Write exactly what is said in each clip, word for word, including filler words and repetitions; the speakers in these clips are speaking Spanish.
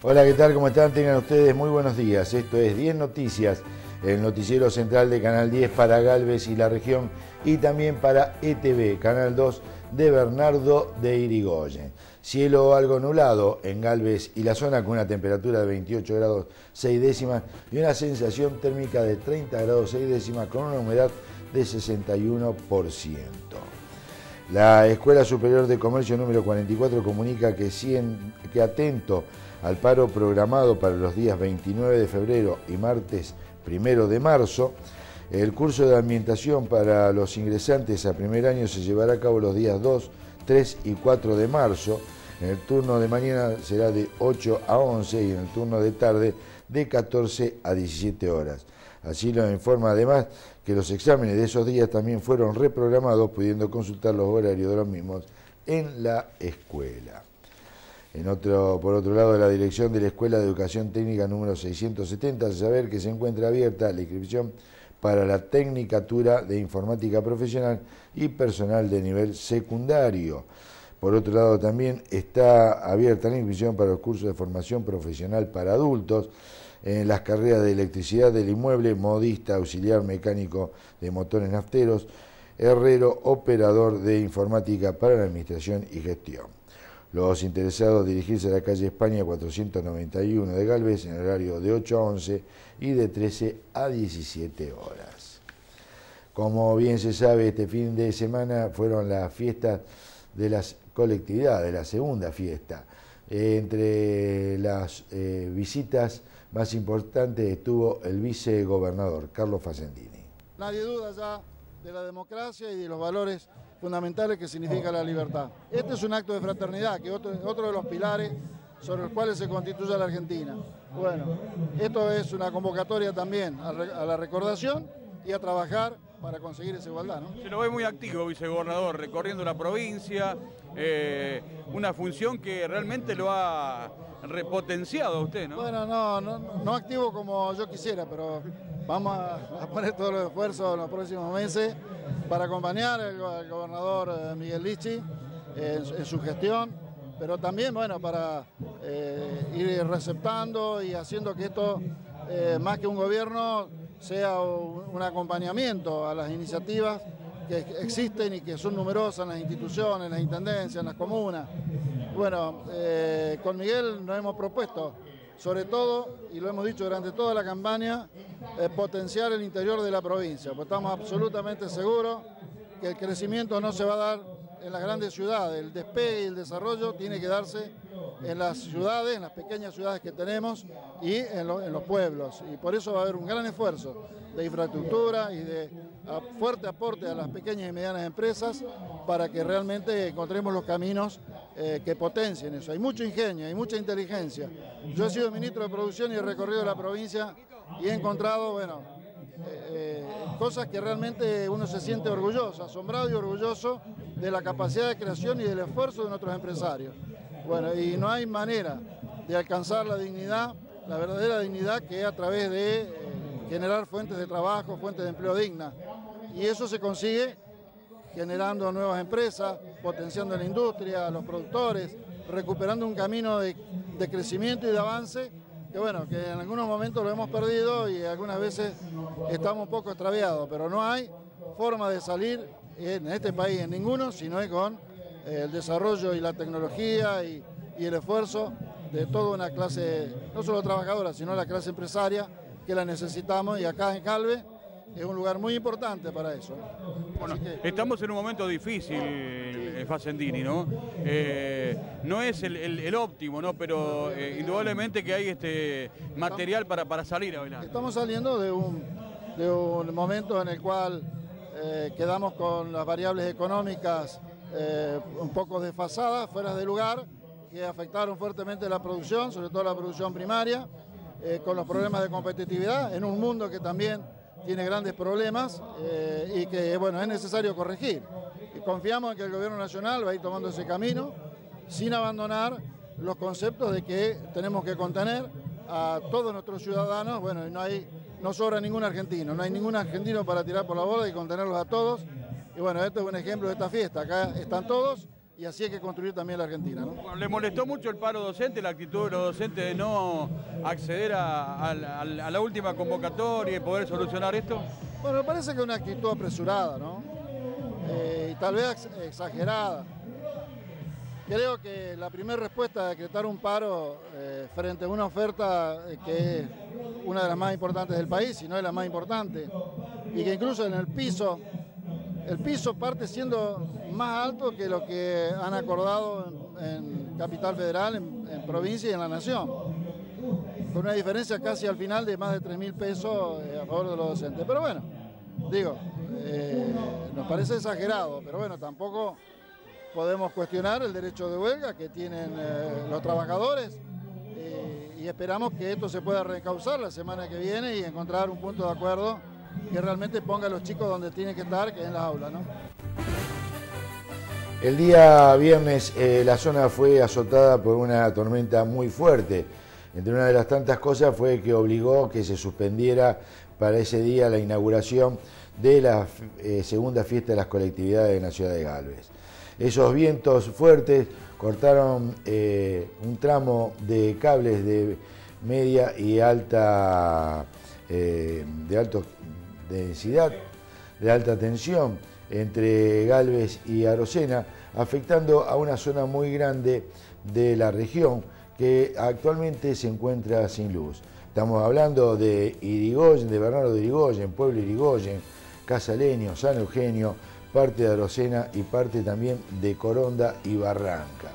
Hola, ¿qué tal? ¿Cómo están? Tengan ustedes muy buenos días. Esto es diez Noticias, el noticiero central de Canal diez para Galvez y la región y también para E T V, Canal dos de Bernardo de Irigoyen. Cielo algo nublado en Galvez y la zona con una temperatura de veintiocho grados seis décimas y una sensación térmica de treinta grados seis décimas con una humedad de sesenta y uno por ciento. La Escuela Superior de Comercio número cuarenta y cuatro comunica que, cien, que atento al paro programado para los días veintinueve de febrero y martes primero de marzo, el curso de ambientación para los ingresantes a primer año se llevará a cabo los días dos, tres y cuatro de marzo. En el turno de mañana será de ocho a once y en el turno de tarde de catorce a diecisiete horas. Así lo informa además que los exámenes de esos días también fueron reprogramados, pudiendo consultar los horarios de los mismos en la escuela. En otro, por otro lado, la dirección de la Escuela de Educación Técnica número seiscientos setenta hace saber que se encuentra abierta la inscripción para la Tecnicatura de Informática Profesional y Personal de nivel secundario. Por otro lado, también está abierta la inscripción para los cursos de formación profesional para adultos en las carreras de electricidad del inmueble, modista, auxiliar mecánico de motores nafteros, herrero, operador de informática para la administración y gestión. Los interesados dirigirse a la calle España cuatrocientos noventa y uno de Galvez en horario de ocho a once y de trece a diecisiete horas. Como bien se sabe, este fin de semana fueron las fiestas de las colectividades, la segunda fiesta. Entre las eh, visitas más importantes estuvo el vicegobernador, Carlos Facendini. Nadie duda ya de la democracia y de los valores fundamentales que significa la libertad. Este es un acto de fraternidad, que es otro, otro de los pilares sobre los cuales se constituye la Argentina. Bueno, esto es una convocatoria también a, re, a la recordación y a trabajar para conseguir esa igualdad, ¿no? Se lo ve muy activo, vicegobernador, recorriendo la provincia, eh, una función que realmente lo ha repotenciado a usted, ¿no? Bueno, no, no, no activo como yo quisiera, pero vamos a, a poner todos los esfuerzos en los próximos meses para acompañar al, al gobernador Miguel Lichi en, en su gestión, pero también, bueno, para eh, ir receptando y haciendo que esto, eh, más que un gobierno, sea un, un acompañamiento a las iniciativas que existen y que son numerosas en las instituciones, en las intendencias, en las comunas. Bueno, eh, con Miguel nos hemos propuesto, sobre todo, y lo hemos dicho durante toda la campaña, eh, potenciar el interior de la provincia, porque estamos absolutamente seguros que el crecimiento no se va a dar en las grandes ciudades, el despegue y el desarrollo tiene que darse en las ciudades, en las pequeñas ciudades que tenemos y en, lo, en los pueblos, y por eso va a haber un gran esfuerzo de infraestructura y de a, fuerte aporte a las pequeñas y medianas empresas para que realmente encontremos los caminos eh, que potencien eso. Hay mucho ingenio, hay mucha inteligencia. Yo he sido ministro de Producción y he recorrido la provincia y he encontrado, bueno, eh, eh, cosas que realmente uno se siente orgulloso, asombrado y orgulloso de la capacidad de creación y del esfuerzo de nuestros empresarios. Bueno, y no hay manera de alcanzar la dignidad, la verdadera dignidad, que es a través de eh, generar fuentes de trabajo, fuentes de empleo dignas. Y eso se consigue generando nuevas empresas, potenciando la industria, a los productores, recuperando un camino de, de crecimiento y de avance que, bueno, que en algunos momentos lo hemos perdido y algunas veces estamos un poco extraviados, pero no hay forma de salir en este país, en ninguno, sino es con eh, el desarrollo y la tecnología y, y el esfuerzo de toda una clase, no solo trabajadora, sino la clase empresaria, que la necesitamos, y acá en Galvez es un lugar muy importante para eso. Bueno, que... estamos en un momento difícil, sí. Facendini, ¿no? Eh, no es el, el, el óptimo, ¿no? Pero eh, indudablemente que hay este material para, para salir adelante. Estamos saliendo de un, de un momento en el cual eh, quedamos con las variables económicas eh, un poco desfasadas, fuera de lugar, que afectaron fuertemente la producción, sobre todo la producción primaria, eh, con los problemas de competitividad, en un mundo que también tiene grandes problemas eh, y que, bueno, es necesario corregir. Y confiamos en que el gobierno nacional va a ir tomando ese camino sin abandonar los conceptos de que tenemos que contener a todos nuestros ciudadanos. Bueno, y no hay, no sobra ningún argentino, no hay ningún argentino para tirar por la borda y contenerlos a todos. Y bueno, este es un ejemplo de esta fiesta. Acá están todos y así hay que construir también la Argentina, ¿no? Bueno, ¿le molestó mucho el paro docente, la actitud de los docentes de no acceder a, a, a, a la última convocatoria y poder solucionar esto? Bueno, me parece que es una actitud apresurada, ¿no? Eh, y tal vez exagerada. Creo que la primera respuesta a decretar un paro eh, frente a una oferta eh, que es una de las más importantes del país, si no es la más importante, y que incluso en el piso, el piso parte siendo más alto que lo que han acordado en, en Capital Federal, en, en provincia y en la Nación, con una diferencia casi al final de más de tres mil pesos eh, a favor de los docentes. Pero bueno, digo, eh, nos parece exagerado, pero bueno, tampoco podemos cuestionar el derecho de huelga que tienen eh, los trabajadores eh, y esperamos que esto se pueda reencauzar la semana que viene y encontrar un punto de acuerdo que realmente ponga a los chicos donde tienen que estar, que es en las aulas, ¿no? El día viernes eh, la zona fue azotada por una tormenta muy fuerte. Entre una de las tantas cosas fue que obligó que se suspendiera para ese día la inauguración de la eh, segunda fiesta de las colectividades en la ciudad de Galvez. Esos vientos fuertes cortaron eh, un tramo de cables de media y alta, eh, de alta densidad, de alta tensión entre Galvez y Arocena, afectando a una zona muy grande de la región que actualmente se encuentra sin luz. Estamos hablando de Irigoyen, de Bernardo de Irigoyen, Pueblo Irigoyen, Casaleño, San Eugenio, parte de Arocena y parte también de Coronda y Barrancas.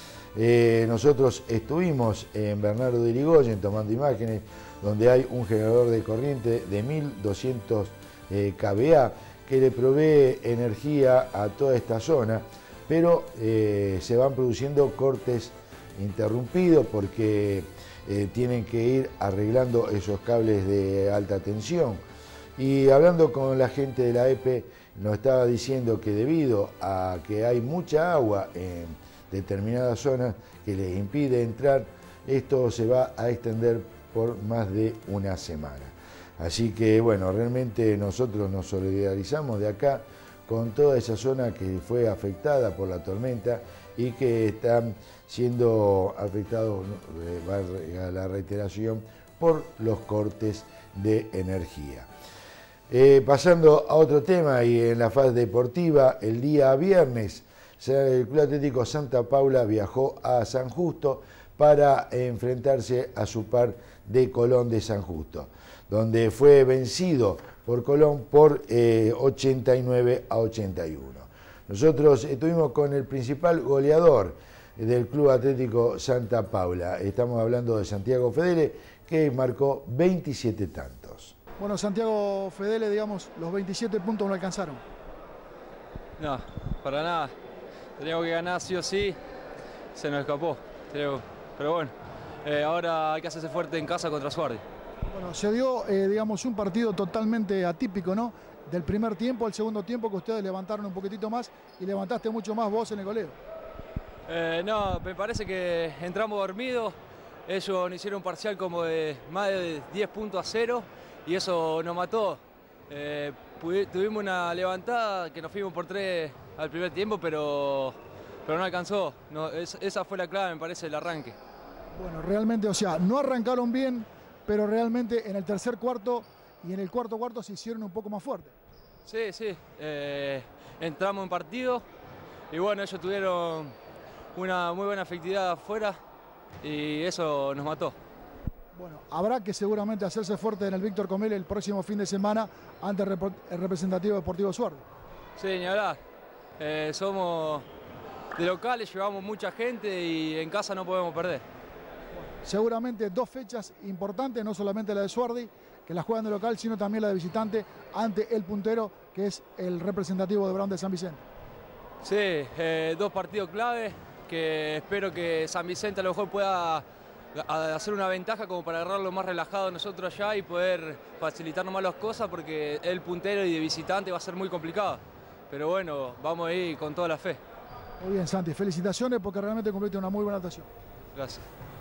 Eh, nosotros estuvimos en Bernardo de Irigoyen tomando imágenes donde hay un generador de corriente de mil doscientos eh, kVA que le provee energía a toda esta zona, pero eh, se van produciendo cortes interrumpidos porque eh, tienen que ir arreglando esos cables de alta tensión. Y hablando con la gente de la E P E, nos estaba diciendo que debido a que hay mucha agua en determinadas zonas que les impide entrar, esto se va a extender por más de una semana. Así que bueno, realmente nosotros nos solidarizamos de acá con toda esa zona que fue afectada por la tormenta y que están siendo afectados, valga la reiteración, por los cortes de energía. Eh, pasando a otro tema y en la fase deportiva, el día viernes el Club Atlético Santa Paula viajó a San Justo para enfrentarse a su par de Colón de San Justo, donde fue vencido por Colón por eh, ochenta y nueve a ochenta y uno. Nosotros estuvimos con el principal goleador del Club Atlético Santa Paula, estamos hablando de Santiago Fedele, que marcó veintisiete tantos. Bueno, Santiago Fedele, digamos, los veintisiete puntos no alcanzaron. No, para nada. Teníamos que ganar sí o sí, se nos escapó. Pero bueno, eh, ahora hay que hacerse fuerte en casa contra Suardi. Bueno, se dio, eh, digamos, un partido totalmente atípico, ¿no? Del primer tiempo al segundo tiempo, que ustedes levantaron un poquitito más y levantaste mucho más vos en el goleo. Eh, no, me parece que entramos dormidos. Ellos nos hicieron un parcial como de más de diez puntos a cero. Y eso nos mató. Eh, tuvimos una levantada que nos fuimos por tres al primer tiempo, pero, pero no alcanzó. No, es, esa fue la clave, me parece, el arranque. Bueno, realmente, o sea, no arrancaron bien, pero realmente en el tercer cuarto y en el cuarto cuarto se hicieron un poco más fuertes. Sí, sí. Eh, entramos en partido y bueno, ellos tuvieron una muy buena efectividad afuera y eso nos mató. Bueno, habrá que seguramente hacerse fuerte en el Víctor Comel el próximo fin de semana ante el representativo deportivo Suardi. Sí, ni hablar. Eh, somos de locales, llevamos mucha gente y en casa no podemos perder. Bueno, seguramente dos fechas importantes, no solamente la de Suardi, que la juegan de local, sino también la de visitante ante el puntero, que es el representativo de Brown de San Vicente. Sí, eh, dos partidos clave que espero que San Vicente a lo mejor pueda a hacer una ventaja como para agarrarlo más relajado nosotros allá y poder facilitarnos más las cosas, porque el puntero y de visitante va a ser muy complicado. Pero bueno, vamos a ir con toda la fe. Muy bien, Santi, felicitaciones porque realmente cumpliste una muy buena actuación. Gracias.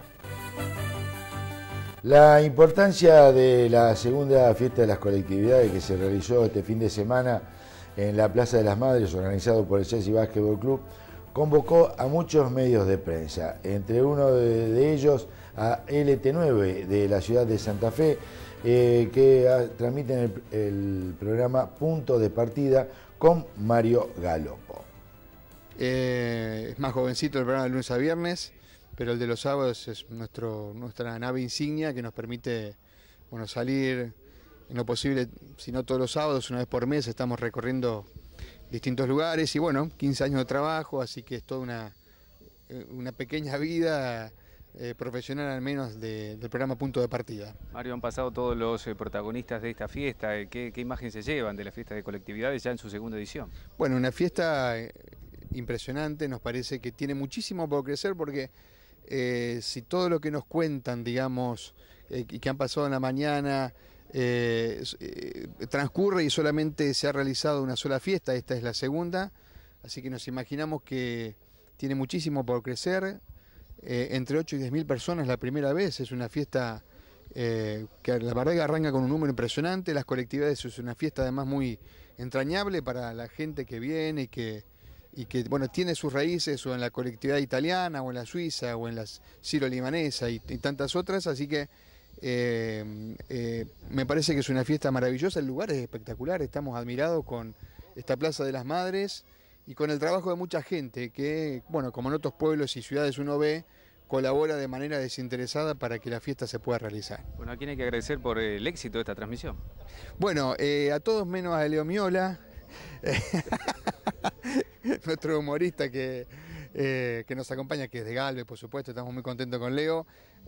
La importancia de la segunda fiesta de las colectividades que se realizó este fin de semana en la Plaza de las Madres, organizado por el Chelsea Basketball Club, convocó a muchos medios de prensa, entre uno de, de ellos a L T nueve de la ciudad de Santa Fe, eh, que a, transmiten el, el programa Punto de Partida con Mario Galopo. Eh, es más jovencito el programa de lunes a viernes, pero el de los sábados es nuestro, nuestra nave insignia que nos permite, bueno, salir en lo posible, si no todos los sábados, una vez por mes. Estamos recorriendo distintos lugares y bueno, quince años de trabajo, así que es toda una, una pequeña vida eh, profesional al menos de, del programa Punto de Partida. Mario, han pasado todos los eh, protagonistas de esta fiesta. ¿Qué, qué imagen se llevan de la fiesta de colectividades ya en su segunda edición? Bueno, una fiesta eh, impresionante, nos parece que tiene muchísimo por crecer porque eh, si todo lo que nos cuentan, digamos, eh, que han pasado en la mañana, Eh, eh, transcurre y solamente se ha realizado una sola fiesta, esta es la segunda, así que nos imaginamos que tiene muchísimo por crecer, eh, entre ocho y diez mil personas la primera vez, es una fiesta eh, que la verdad que arranca con un número impresionante, las colectividades es una fiesta además muy entrañable para la gente que viene y que, y que bueno, tiene sus raíces o en la colectividad italiana o en la suiza o en la siro-libanesa y, y tantas otras, así que Eh, eh, me parece que es una fiesta maravillosa, el lugar es espectacular, estamos admirados con esta Plaza de las Madres y con el trabajo de mucha gente que, bueno, como en otros pueblos y ciudades uno ve, colabora de manera desinteresada para que la fiesta se pueda realizar. Bueno, ¿a quién hay que agradecer por el éxito de esta transmisión? Bueno, eh, a todos menos a Leo Miola, nuestro humorista que... Eh, que nos acompaña, que es de Galvez, por supuesto, estamos muy contentos con Leo.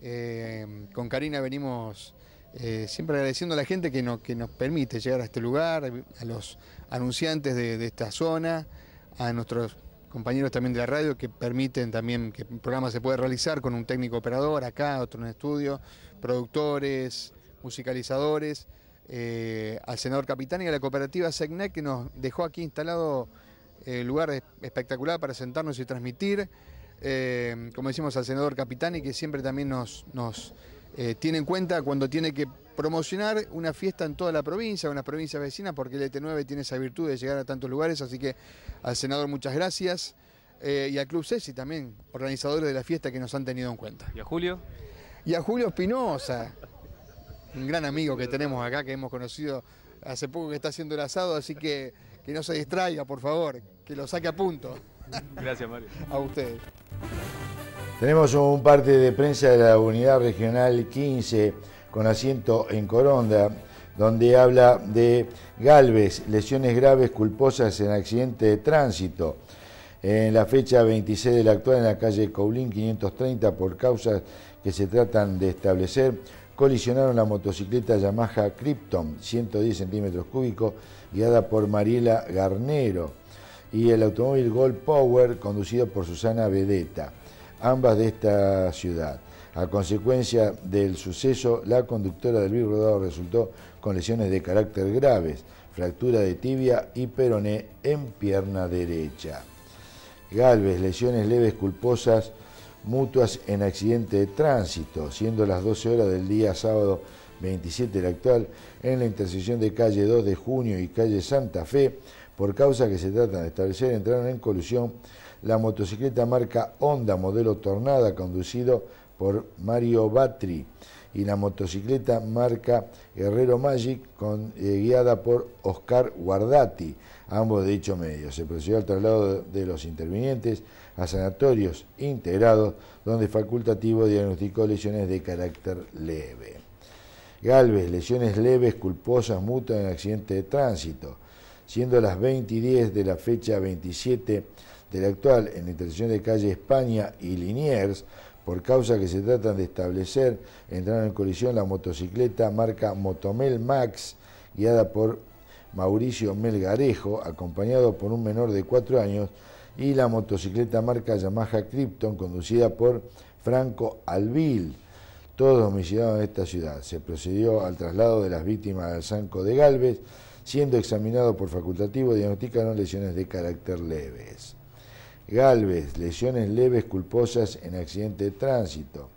Eh, con Karina venimos eh, siempre agradeciendo a la gente que, no, que nos permite llegar a este lugar, a los anunciantes de, de esta zona, a nuestros compañeros también de la radio que permiten también que el programa se pueda realizar con un técnico operador acá, otro en estudio, productores, musicalizadores, eh, al senador Capitán y a la cooperativa SECNEC que nos dejó aquí instalado el lugar espectacular para sentarnos y transmitir, eh, como decimos al senador Capitani, que siempre también nos, nos eh, tiene en cuenta cuando tiene que promocionar una fiesta en toda la provincia, una provincia vecina, porque el L T nueve tiene esa virtud de llegar a tantos lugares, así que al senador muchas gracias, eh, y al Club Ceci también, organizadores de la fiesta que nos han tenido en cuenta. ¿Y a Julio? Y a Julio Espinosa, un gran amigo que tenemos acá, que hemos conocido hace poco que está haciendo el asado, así que que no se distraiga, por favor, que lo saque a punto. Gracias, Mario. A ustedes. Tenemos un parte de prensa de la Unidad Regional quince con asiento en Coronda, donde habla de Galvez, lesiones graves culposas en accidente de tránsito. En la fecha veintiséis del actual, en la calle Coulín quinientos treinta, por causas que se tratan de establecer, colisionaron la motocicleta Yamaha Krypton, ciento diez centímetros cúbicos, guiada por Mariela Garnero, y el automóvil Gold Power, conducido por Susana Vedetta, ambas de esta ciudad. A consecuencia del suceso, la conductora del Big Rodado resultó con lesiones de carácter graves, fractura de tibia y peroné en pierna derecha. Galvez, lesiones leves culposas mutuas en accidente de tránsito, siendo las doce horas del día sábado veintisiete del actual, en la intersección de calle dos de junio y calle Santa Fe, por causa que se tratan de establecer, entraron en colisión la motocicleta marca Honda modelo Tornada, conducido por Mario Batri, y la motocicleta marca Guerrero Magic, con, eh, guiada por Oscar Guardati, ambos de dicho medio. Se procedió al traslado de los intervinientes a sanatorios integrados, donde facultativo diagnosticó lesiones de carácter leve. Galvez, lesiones leves culposas mutuas en accidente de tránsito, siendo las veinte y diez de la fecha veintisiete del actual, en la intersección de calle España y Liniers, por causa que se tratan de establecer, entraron en colisión la motocicleta marca Motomel Max, guiada por Mauricio Melgarejo, acompañado por un menor de cuatro años, y la motocicleta marca Yamaha Krypton, conducida por Franco Alvil, todos domiciliados en esta ciudad. Se procedió al traslado de las víctimas al Zanco de Galvez, siendo examinado por facultativo, diagnosticaron lesiones de carácter leves. Galvez, lesiones leves culposas en accidente de tránsito.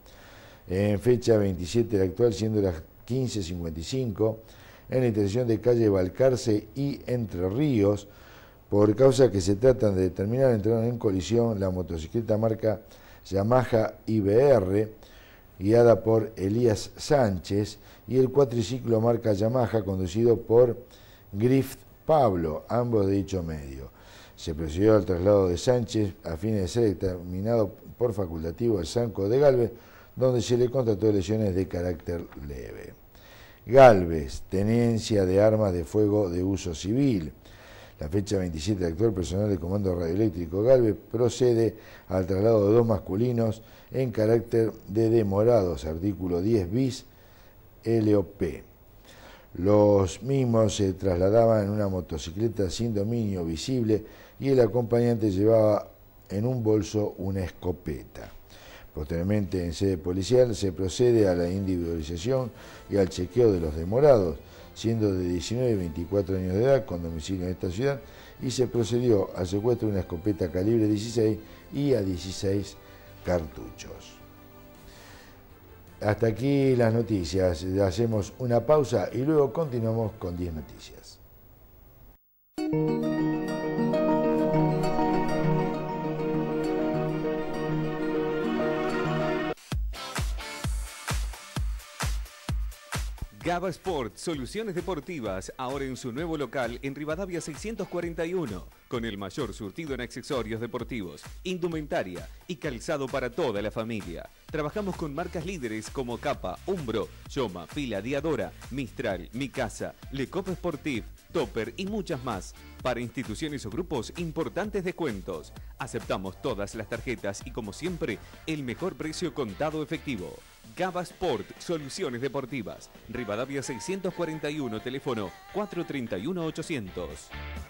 En fecha veintisiete del actual, siendo las quince cincuenta y cinco, en la intersección de calle Balcarce y Entre Ríos, por causa que se tratan de determinar entraron en colisión la motocicleta marca Yamaha I B R, guiada por Elías Sánchez, y el cuatriciclo marca Yamaha, conducido por Griff Pablo, ambos de dicho medio. Se procedió al traslado de Sánchez a fines de ser determinado por facultativo al Sanco de Galvez, donde se le constató lesiones de carácter leve. Galvez, tenencia de armas de fuego de uso civil. La fecha veintisiete, el actual personal del Comando Radioeléctrico Galvez procede al traslado de dos masculinos en carácter de demorados, artículo diez bis L O P. Los mismos se trasladaban en una motocicleta sin dominio visible y el acompañante llevaba en un bolso una escopeta. Posteriormente, en sede policial, se procede a la individualización y al chequeo de los demorados, siendo de diecinueve y veinticuatro años de edad, con domicilio en esta ciudad, y se procedió al secuestro de una escopeta calibre dieciséis y a dieciséis cartuchos. Hasta aquí las noticias. Hacemos una pausa y luego continuamos con diez noticias. Gaba Sport, soluciones deportivas, ahora en su nuevo local en Rivadavia seiscientos cuarenta y uno, con el mayor surtido en accesorios deportivos, indumentaria y calzado para toda la familia. Trabajamos con marcas líderes como Capa, Umbro, Yoma, Fila, Diadora, Mistral, Mikasa, Lecop Sportif, Topper y muchas más. Para instituciones o grupos, importantes descuentos. Aceptamos todas las tarjetas y, como siempre, el mejor precio contado efectivo. Gaba Sport, soluciones deportivas. Rivadavia seiscientos cuarenta y uno, teléfono cuatro tres uno ochocientos.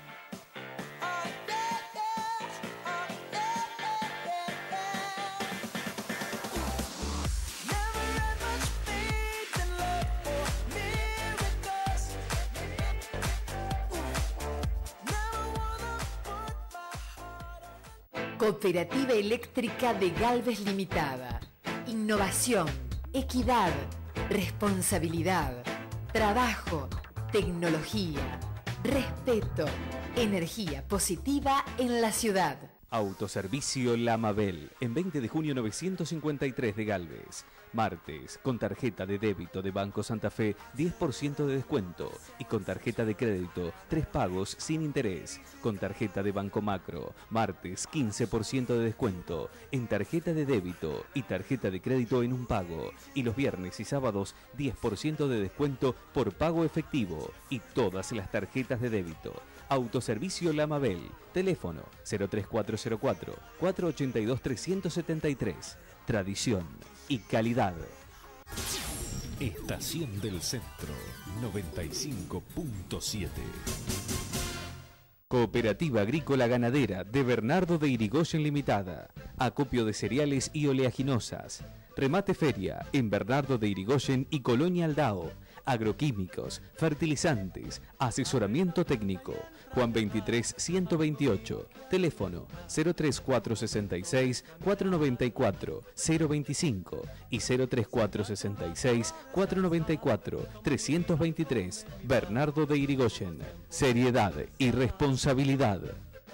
Cooperativa Eléctrica de Galvez Limitada. Innovación, equidad, responsabilidad, trabajo, tecnología, respeto, energía positiva en la ciudad. Autoservicio La Mabel, en veinte de junio novecientos cincuenta y tres de Galvez. Martes, con tarjeta de débito de Banco Santa Fe, diez por ciento de descuento. Y con tarjeta de crédito, tres pagos sin interés. Con tarjeta de Banco Macro, martes, quince por ciento de descuento. En tarjeta de débito y tarjeta de crédito en un pago. Y los viernes y sábados, diez por ciento de descuento por pago efectivo. Y todas las tarjetas de débito. Autoservicio La Mabel. Teléfono cero tres cuatro cero cuatro, cuatro ocho dos, tres siete tres. Tradición y calidad. Estación del Centro noventa y cinco punto siete. Cooperativa Agrícola Ganadera de Bernardo de Irigoyen Limitada. Acopio de cereales y oleaginosas. Remate feria en Bernardo de Irigoyen y Colonia Aldao. Agroquímicos, fertilizantes, asesoramiento técnico. Juan veintitrés, ciento veintiocho. Teléfono cero tres cuatro seis seis, cuatro nueve cuatro, cero veinticinco y cero tres cuatro seis seis, cuatro nueve cuatro, tres dos tres. Bernardo de Irigoyen. Seriedad y responsabilidad.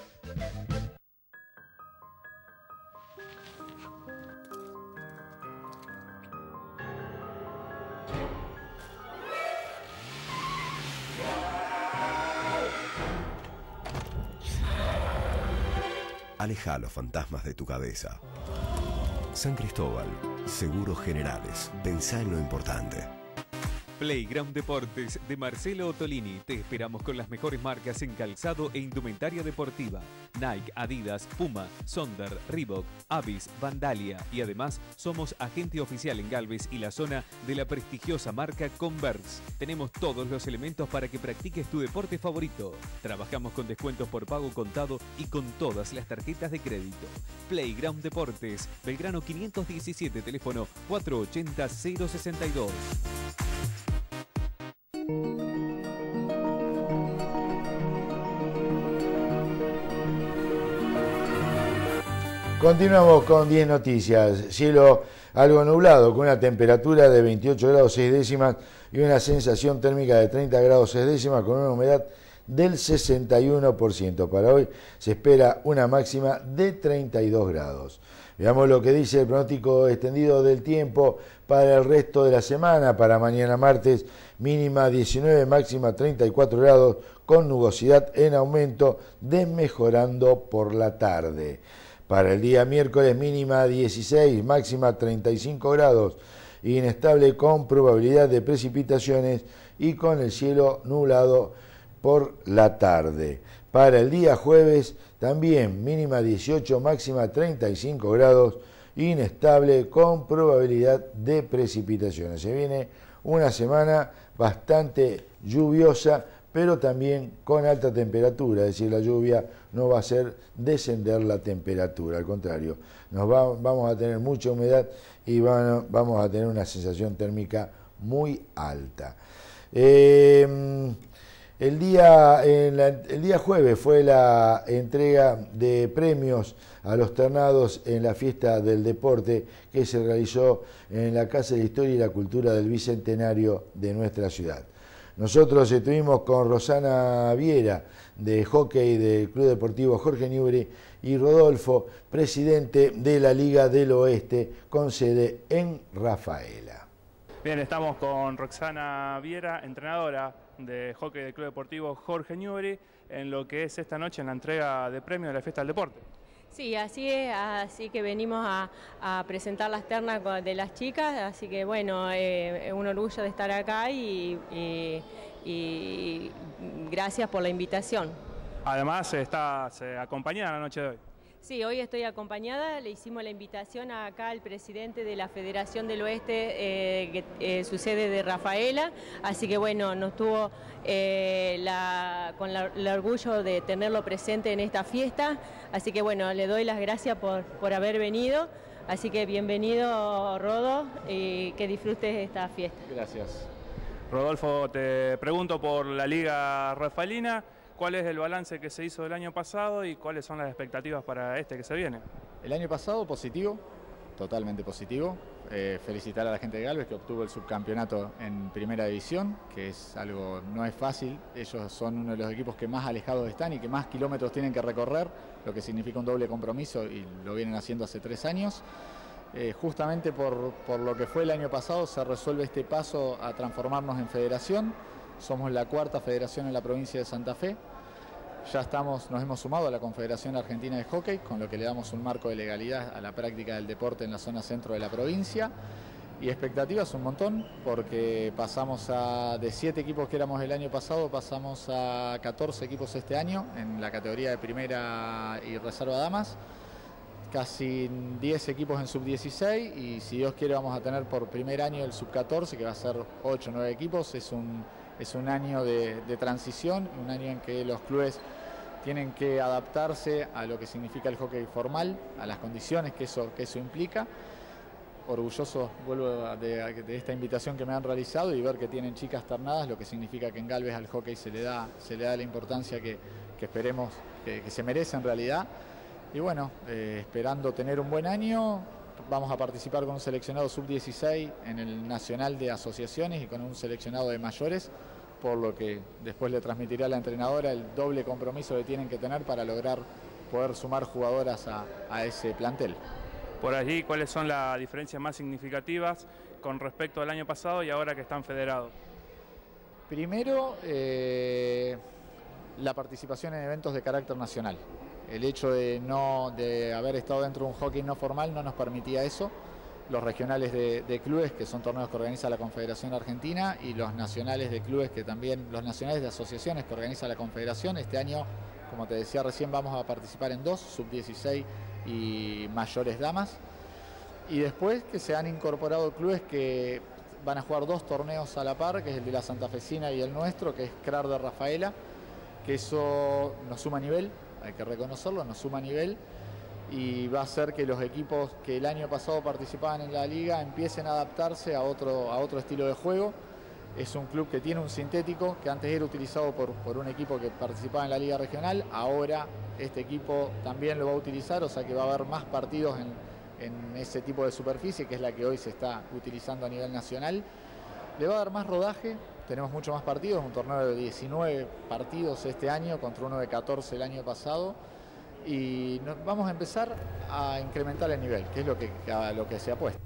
Aleja los fantasmas de tu cabeza. San Cristóbal, Seguros Generales. Pensá en lo importante. Playground Deportes de Marcelo Ottolini. Te esperamos con las mejores marcas en calzado e indumentaria deportiva. Nike, Adidas, Puma, Sonder, Reebok, Avis, Vandalia. Y además somos agente oficial en Galvez y la zona de la prestigiosa marca Converse. Tenemos todos los elementos para que practiques tu deporte favorito. Trabajamos con descuentos por pago contado y con todas las tarjetas de crédito. Playground Deportes, Belgrano quinientos diecisiete, teléfono cuatro ochenta, cero sesenta y dos. Continuamos con diez noticias. Cielo algo nublado, con una temperatura de veintiocho grados seis décimas y una sensación térmica de treinta grados seis décimas, con una humedad del sesenta y uno por ciento. Para hoy se espera una máxima de treinta y dos grados. Veamos lo que dice el pronóstico extendido del tiempo para el resto de la semana. Para mañana martes, mínima diecinueve, máxima treinta y cuatro grados, con nubosidad en aumento, desmejorando por la tarde. Para el día miércoles, mínima dieciséis, máxima treinta y cinco grados, inestable con probabilidad de precipitaciones y con el cielo nublado por la tarde. Para el día jueves, también mínima dieciocho, máxima treinta y cinco grados, inestable con probabilidad de precipitaciones. Se viene una semana bastante lluviosa, pero también con alta temperatura, es decir, la lluvia no va a hacer descender la temperatura, al contrario, nos va, vamos a tener mucha humedad y van, vamos a tener una sensación térmica muy alta. Eh, el, día, en la, el día jueves fue la entrega de premios a los ternados en la fiesta del deporte que se realizó en la Casa de la Historia y la Cultura del Bicentenario de nuestra ciudad. Nosotros estuvimos con Rosana Viera, de hockey del Club Deportivo Jorge Newbery, y Rodolfo, presidente de la Liga del Oeste, con sede en Rafaela. Bien, estamos con Roxana Viera, entrenadora de hockey del Club Deportivo Jorge Newbery, en lo que es esta noche en la entrega de premios de la Fiesta del Deporte. Sí, así es, así que venimos a, a presentar las ternas de las chicas, así que bueno, eh, es un orgullo de estar acá y, y, y gracias por la invitación. Además, está se acompañada la noche de hoy. Sí, hoy estoy acompañada, le hicimos la invitación acá al presidente de la Federación del Oeste, eh, que eh, su sede de Rafaela, así que bueno, nos tuvo eh, la, con la, el orgullo de tenerlo presente en esta fiesta, así que bueno, le doy las gracias por, por haber venido, así que bienvenido Rodo y que disfrutes esta fiesta. Gracias. Rodolfo, te pregunto por la Liga Rafaelina. ¿Cuál es el balance que se hizo del año pasado y cuáles son las expectativas para este que se viene? El año pasado positivo, totalmente positivo. Eh, felicitar a la gente de Galvez que obtuvo el subcampeonato en primera división, que es algo, no es fácil. Ellos son uno de los equipos que más alejados están y que más kilómetros tienen que recorrer, lo que significa un doble compromiso y lo vienen haciendo hace tres años. Eh, justamente por, por lo que fue el año pasado se resuelve este paso a transformarnos en federación. Somos la cuarta federación en la provincia de Santa Fe. Ya estamos, nos hemos sumado a la Confederación Argentina de Hockey, con lo que le damos un marco de legalidad a la práctica del deporte en la zona centro de la provincia. Y expectativas un montón, porque pasamos a, de siete equipos que éramos el año pasado, pasamos a catorce equipos este año, en la categoría de primera y reserva damas. Casi diez equipos en sub dieciséis y si Dios quiere vamos a tener por primer año el sub catorce, que va a ser ocho o nueve equipos. Es un... Es un año de, de transición, un año en que los clubes tienen que adaptarse a lo que significa el hockey formal, a las condiciones que eso, que eso implica. Orgulloso, vuelvo de, de esta invitación que me han realizado y ver que tienen chicas ternadas, lo que significa que en Galvez al hockey se le da, se le da la importancia que, que esperemos que, que se merece en realidad. Y bueno, eh, esperando tener un buen año. Vamos a participar con un seleccionado sub dieciséis en el Nacional de Asociaciones y con un seleccionado de mayores, por lo que después le transmitirá a la entrenadora el doble compromiso que tienen que tener para lograr poder sumar jugadoras a, a ese plantel. Por allí, ¿cuáles son las diferencias más significativas con respecto al año pasado y ahora que están federados? Primero, eh, la participación en eventos de carácter nacional. El hecho de, no, de haber estado dentro de un hockey no formal no nos permitía eso. Los regionales de, de clubes, que son torneos que organiza la Confederación Argentina, y los nacionales de clubes, que también, los nacionales de asociaciones que organiza la Confederación. Este año, como te decía recién, vamos a participar en dos, sub dieciséis y mayores damas. Y después que se han incorporado clubes que van a jugar dos torneos a la par, que es el de la Santafesina y el nuestro, que es C R A R de Rafaela, que eso nos suma nivel. Hay que reconocerlo, nos suma nivel y va a hacer que los equipos que el año pasado participaban en la liga empiecen a adaptarse a otro, a otro estilo de juego. Es un club que tiene un sintético que antes era utilizado por, por un equipo que participaba en la liga regional, ahora este equipo también lo va a utilizar, o sea que va a haber más partidos en, en ese tipo de superficie, que es la que hoy se está utilizando a nivel nacional. Le va a dar más rodaje tenemos mucho más partidos, un torneo de diecinueve partidos este año contra uno de catorce el año pasado, y nos vamos a empezar a incrementar el nivel, que es lo que, a lo que se apuesta.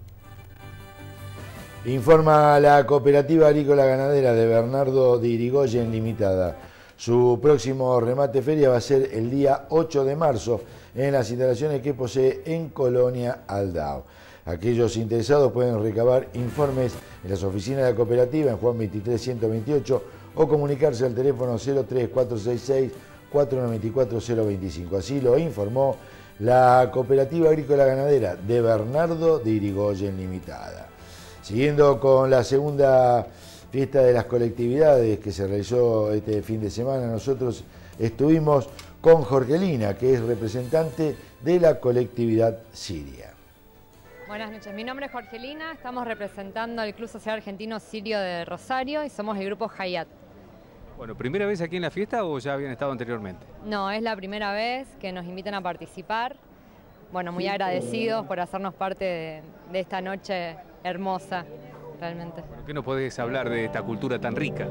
Informa la Cooperativa Agrícola Ganadera de Bernardo de Irigoyen Limitada. Su próximo remate feria va a ser el día ocho de marzo en las instalaciones que posee en Colonia Aldao. Aquellos interesados pueden recabar informes en las oficinas de la cooperativa en Juan veintitrés ciento veintiocho o comunicarse al teléfono cero tres cuatro seis seis cuatro nueve cuatro cero dos cinco. Así lo informó la Cooperativa Agrícola Ganadera de Bernardo de Irigoyen Limitada. Siguiendo con la segunda fiesta de las colectividades que se realizó este fin de semana, nosotros estuvimos con Jorgelina, que es representante de la colectividad siria. Buenas noches, mi nombre es Jorgelina, estamos representando al Club Social Argentino Sirio de Rosario y somos el grupo Hayat. Bueno, ¿primera vez aquí en la fiesta o ya habían estado anteriormente? No, es la primera vez que nos invitan a participar. Bueno, muy agradecidos por hacernos parte de, de esta noche hermosa, realmente. ¿Por qué no podés hablar de esta cultura tan rica?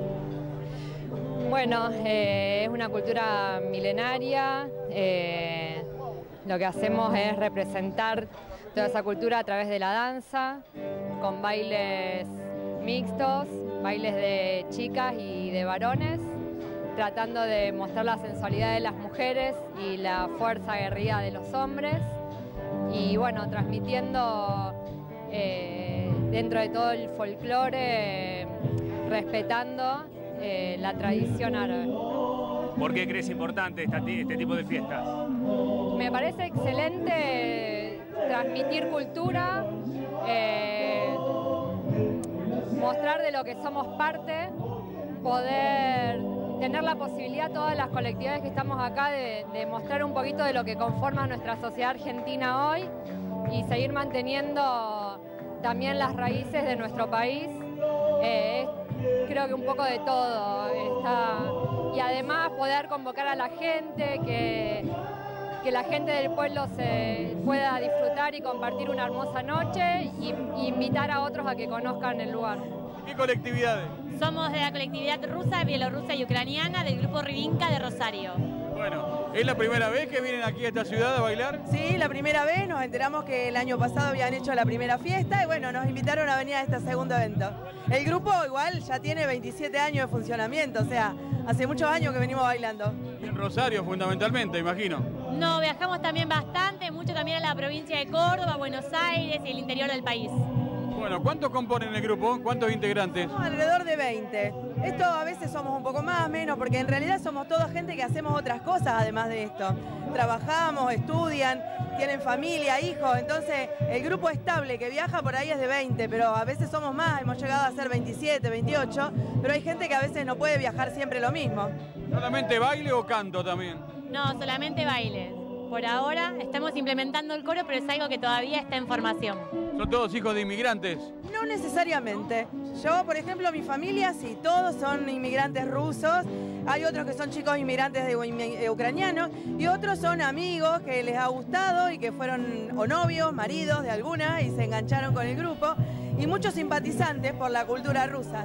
Bueno, eh, es una cultura milenaria. Eh, lo que hacemos es representar toda esa cultura a través de la danza, con bailes mixtos, bailes de chicas y de varones, tratando de mostrar la sensualidad de las mujeres y la fuerza aguerrida de los hombres. Y bueno, transmitiendo eh, dentro de todo el folclore, eh, respetando eh, la tradición árabe. ¿Por qué crees importante esta, este tipo de fiestas? Me parece excelente transmitir cultura, eh, mostrar de lo que somos parte, poder tener la posibilidad, todas las colectividades que estamos acá, de, de mostrar un poquito de lo que conforma nuestra sociedad argentina hoy y seguir manteniendo también las raíces de nuestro país. Eh, creo que un poco de todo está, y además poder convocar a la gente, que, que la gente del pueblo se pueda disfrutar y compartir una hermosa noche y, y invitar a otros a que conozcan el lugar. ¿Qué colectividades? Somos de la colectividad rusa, bielorrusa y ucraniana del grupo Ribinka de Rosario. Bueno, ¿es la primera vez que vienen aquí a esta ciudad a bailar? Sí, la primera vez. Nos enteramos que el año pasado habían hecho la primera fiesta y bueno, nos invitaron a venir a este segundo evento. El grupo igual ya tiene veintisiete años de funcionamiento, o sea, hace muchos años que venimos bailando. En Rosario fundamentalmente, imagino. No, viajamos también bastante, mucho también a la provincia de Córdoba, Buenos Aires y el interior del país. Bueno, ¿cuántos componen el grupo? ¿Cuántos integrantes? Somos alrededor de veinte. Esto a veces somos un poco más, menos, porque en realidad somos toda gente que hacemos otras cosas además de esto. Trabajamos, estudian, tienen familia, hijos, entonces el grupo estable que viaja por ahí es de veinte, pero a veces somos más, hemos llegado a ser veintisiete, veintiocho, pero hay gente que a veces no puede viajar siempre lo mismo. ¿Solamente baile o canto también? No, solamente baile. Por ahora estamos implementando el coro, pero es algo que todavía está en formación. ¿Son todos hijos de inmigrantes? No necesariamente. Yo, por ejemplo, mi familia, sí, todos son inmigrantes rusos. Hay otros que son chicos inmigrantes de, de ucranianos y otros son amigos que les ha gustado y que fueron o novios, maridos de alguna y se engancharon con el grupo. Y muchos simpatizantes por la cultura rusa.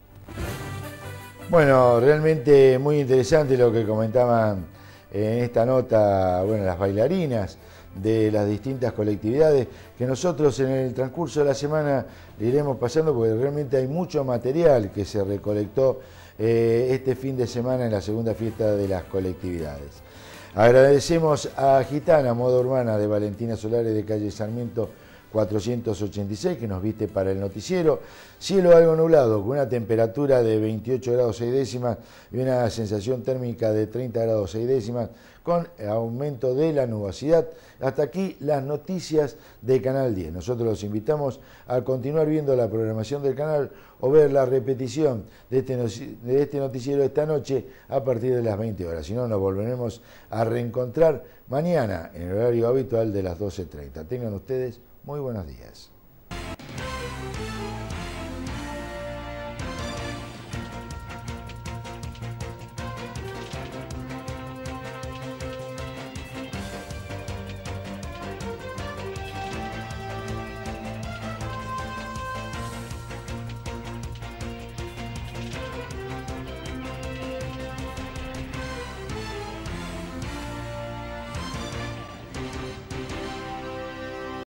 Bueno, realmente muy interesante lo que comentaban en esta nota, bueno, las bailarinas de las distintas colectividades, que nosotros en el transcurso de la semana le iremos pasando porque realmente hay mucho material que se recolectó eh, este fin de semana en la segunda fiesta de las colectividades. Agradecemos a Gitana, Moda Urbana de Valentina Solares de calle Sarmiento cuatrocientos ochenta y seis, que nos viste para el noticiero. Cielo algo nublado, con una temperatura de veintiocho grados seis décimas y una sensación térmica de treinta grados seis décimas, con aumento de la nubosidad. Hasta aquí las noticias de Canal diez. Nosotros los invitamos a continuar viendo la programación del canal o ver la repetición de este, de este noticiero esta noche a partir de las veinte horas. Si no, nos volveremos a reencontrar mañana en el horario habitual de las doce treinta. Tengan ustedes muy buenos días.